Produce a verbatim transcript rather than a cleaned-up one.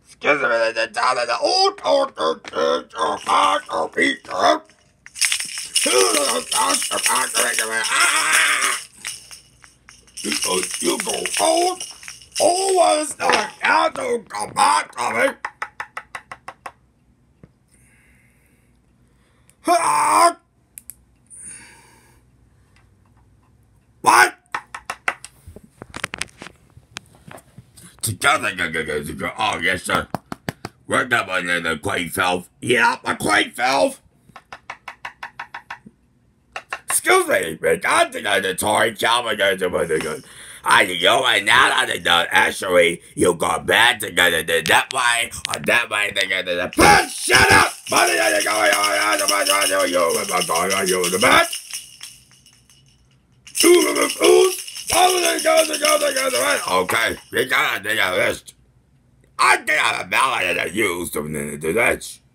Excuse me, the down of the old old old old old old old Peter. Because you go old, always like I don't come back to me. What? Together, oh yes sir. Worked up on the quite valve. Yeah, my quite valve. Excuse me, but I think I the toy job against the good. I know and now I think that actually you got bad together that way or that way together. The but shut up! Money is going on the you going you the bad. Two of the fools. All of them go together together. Okay, we got a list. I think I'm a ballad that I used to the edge.